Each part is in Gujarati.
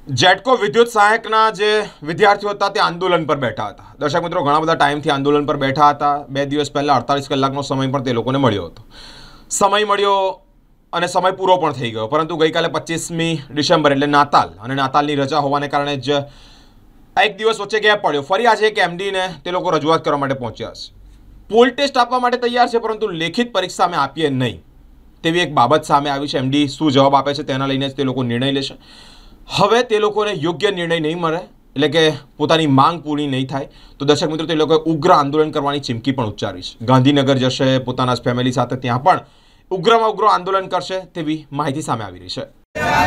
જેટકો વિદ્યુત સહાયકના જે વિદ્યાર્થીઓ હતા તે આંદોલન પર બેઠા હતા। દર્શક મિત્રો, ઘણા બધા ટાઈમથી આંદોલન પર બેઠા હતા। 2 દિવસ પહેલા 48 કલાકનો સમય પણ તે લોકોને મળ્યો હતો। સમય મળ્યો અને સમય પૂરો પણ થઈ ગયો, પરંતુ ગઈકાલે 25મી ડિસેમ્બર એટલે નાતાલ અને નાતાલની રજા હોવાને કારણે જ એક દિવસ વચ્ચે ગેપ પડ્યો। ફરી આજે એક એમડીને તે લોકો રજૂઆત કરવા માટે પહોંચ્યા છે। પોલ ટેસ્ટ આપવા માટે તૈયાર છે, પરંતુ લેખિત પરીક્ષા અમે આપીએ નહીં તેવી એક બાબત સામે આવી છે। એમડી શું જવાબ આપે છે તેના લઈને જ તે લોકો નિર્ણય લેશે। હવે તે લોકોને યોગ્ય નિર્ણય નહીં મળે, એટલે કે પોતાની માંગ પૂરી નહીં થાય તો દર્શક મિત્રો તે લોકોએ ઉગ્ર આંદોલન કરવાની ચીમકી પણ ઉચ્ચારી છે। ગાંધીનગર જશે, પોતાના ફેમિલી સાથે ત્યાં પણ ઉગ્રમાં ઉગ્ર આંદોલન કરશે તેવી માહિતી સામે આવી રહી છે।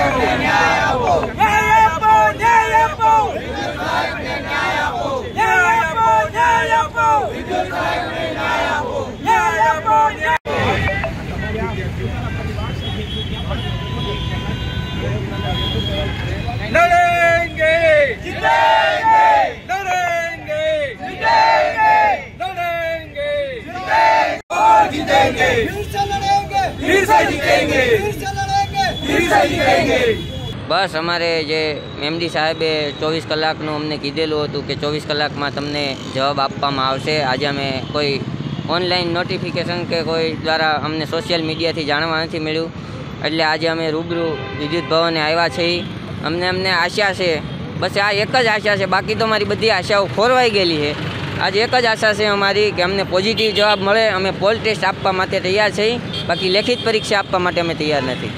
लड़ेंगे जीतेंगे, लड़ेंगे जीतेंगे, लड़ेंगे और जीतेंगे, फिर से लड़ेंगे, फिर से जीतेंगे, फिर से लड़ेंगे, फिर से जीतेंगे। बस અમારે જે એમડી સાહેબે 24 કલાકનું અમને કીધેલું હતું કે 24 કલાકમાં તમને જવાબ આપવામાં આવશે। આજે અમે કોઈ ઓનલાઈન નોટિફિકેશન કે કોઈ દ્વારા અમને સોશિયલ મીડિયાથી જાણવા નથી મળ્યું, એટલે આજે અમે રૂબરૂ વિદ્યુત ભવને આવ્યા છીએ। અમને આશા છે, બસ આ એક જ આશા છે, બાકી તો મારી બધી આશાઓ ખોરવાઈ ગયેલી છે। આજે એક જ આશા છે અમારી કે અમને પોઝિટિવ જવાબ મળે। અમે પોલ ટેસ્ટ આપવા માટે તૈયાર છીએ, બાકી લેખિત પરીક્ષા આપવા માટે અમે તૈયાર નથી।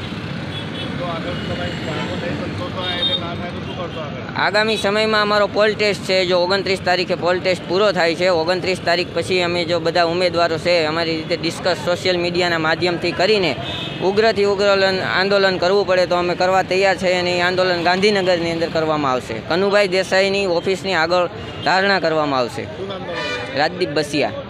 આગામી સમયમાં અમારો પોલ ટેસ્ટ છે, જો 29 તારીખે પોલ ટેસ્ટ પૂરો થાય છે, 29 તારીખ પછી અમે જો બધા ઉમેદવારો છે અમારી રીતે ડિસ્કસ સોશિયલ મીડિયાના માધ્યમથી કરીને ઉગ્રથી ઉગ્ર આંદોલન કરવું પડે તો અમે કરવા તૈયાર છીએ, અને એ આંદોલન ગાંધીનગરની અંદર કરવામાં આવશે। કનુભાઈ દેસાઈની ઓફિસની આગળ ધારણા કરવામાં આવશે। રાજદીપ બસિયા।